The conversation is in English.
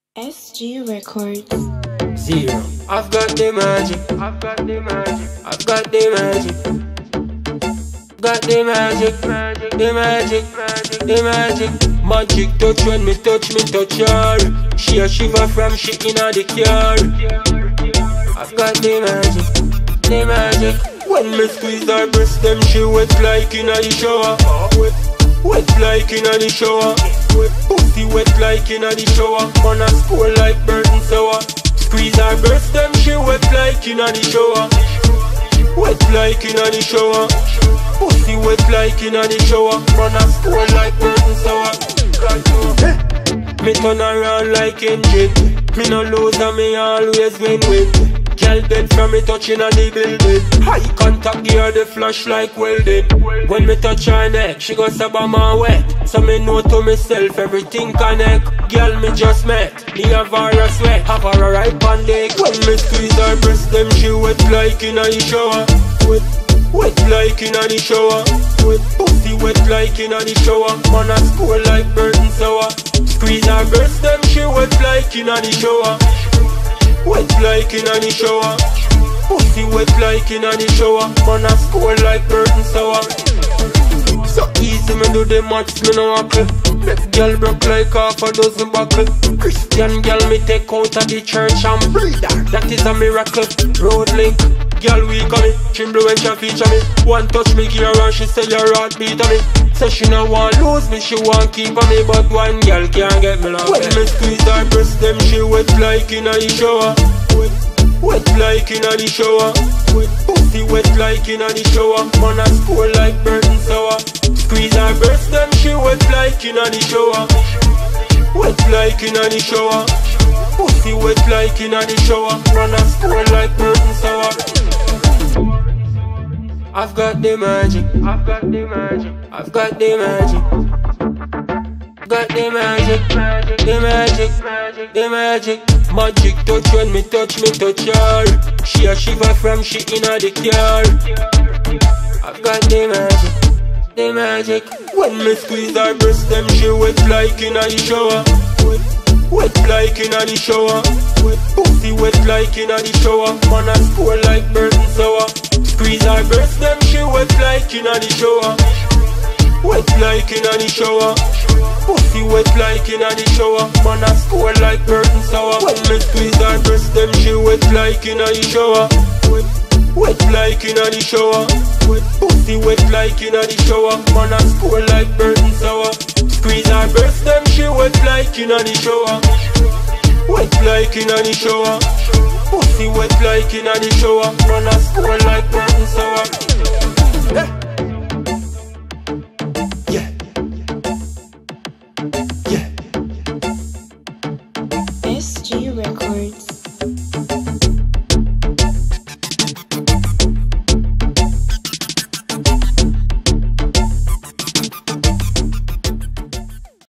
SG Records. Zero. I've got the magic. I've got the magic. I've got the magic. Got the magic. The magic. The magic. Magic touch when me touch her. She a shiver from she inna the car. I've got the magic. The magic. When me squeeze her breast, them she wet like inna the shower. Wet like inna the shower. Pussy wet like inna the shower. Man a score like burnt sour. Squeeze her breast, them she wet like inna the shower. Wet like inna the shower. Pussy wet like inna the shower. Man a score like burnt sour. Me turn around like engine. Me no lose and me always win. Girl dead from me touching on the building. High contact, give her the flash like welding. When me touch her neck, she go stab on my wet. So me know to myself, everything connect. Girl me just met, me have her a sweat. Have her a right on dick. When me squeeze her breast, them she wet like inna the shower. Wet like inna the shower. Pussy wet like inna the shower. Man a score like burnt sour. Squeeze her breast, them she wet like inna the shower. Wet like inna the shower. Pussy wet like inna the shower. Man a score like burnt sour. So easy me do the maths, me no wackle. Left girl broke like half a dozen buckle. Christian girl me take out of the church and breed her. That is a miracle. Road link. Girl we coming, tremble when she feature me. One touch me gear and she say your heart beat on me. Say she no want lose me, she want keep on me. But one girl can't get me now. When me squeeze her breast, them she wet like inna the shower. Wet like inna the shower. Pussy wet like inna the shower. Man a score like burnt sour. Squeeze her breast, them she wet like inna the shower. Wet like inna the shower. Pussy wet like inna the shower. Man a score like burnt sour. I've got the magic. I've got the magic. I've got the magic. Got the magic. The magic. The magic. Magic touch when me touch her. She a shiver from she inna the car. I've got the magic. The magic. When me squeeze her breast, them she wet like inna the shower. Wet like inna the shower. Pussy wet like inna the shower. Man a score like burnt sour. Squeeze her breast, them she wet like inna the shower. Wet like inna the shower. Pussy wet like inna the shower. Man a score like burnt sour. When me squeeze her breast, them she wet like inna the shower. Wet like inna the shower. Pussy wet like inna the shower. Man a score like burnt sour. Squeeze her breast, them she wet like inna the shower. Wet like inna the shower. Pussy wet like inna the shower. Man a score like burnt sour. Yeah. SG Records.